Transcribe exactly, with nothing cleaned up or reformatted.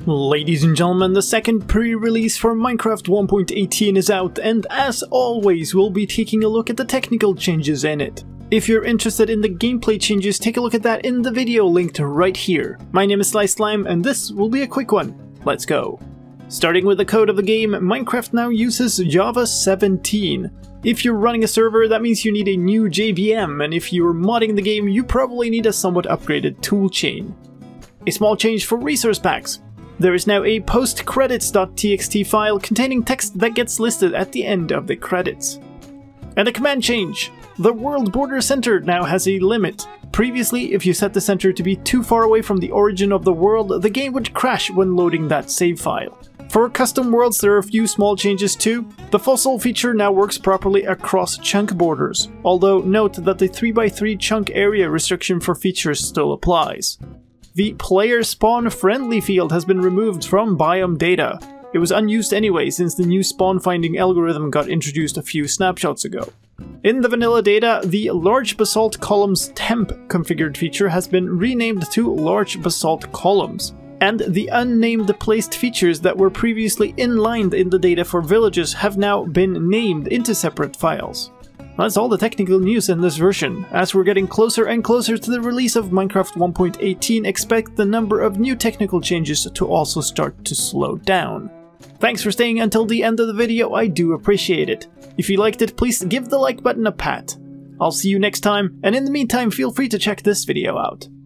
Ladies and gentlemen, the second pre-release for Minecraft one point eighteen is out, and as always we'll be taking a look at the technical changes in it. If you're interested in the gameplay changes, take a look at that in the video linked right here. My name is slicedlime and this will be a quick one. Let's go. Starting with the code of the game, Minecraft now uses Java seventeen. If you're running a server, that means you need a new J V M, and if you're modding the game, you probably need a somewhat upgraded toolchain. A small change for resource packs. There is now a postcredits dot t x t file containing text that gets listed at the end of the credits. And a command change. The world border center now has a limit. Previously, if you set the center to be too far away from the origin of the world, the game would crash when loading that save file. For custom worlds, there are a few small changes too. The fossil feature now works properly across chunk borders, although note that the three by three chunk area restriction for features still applies. The player spawn friendly field has been removed from biome data. It was unused anyway since the new spawn finding algorithm got introduced a few snapshots ago. In the vanilla data, the large basalt columns temp configured feature has been renamed to large basalt columns, and the unnamed placed features that were previously inlined in the data for villages have now been named into separate files. That's all the technical news in this version. As we're getting closer and closer to the release of Minecraft one point eighteen, expect the number of new technical changes to also start to slow down. Thanks for staying until the end of the video, I do appreciate it. If you liked it, please give the like button a pat. I'll see you next time, and in the meantime feel free to check this video out.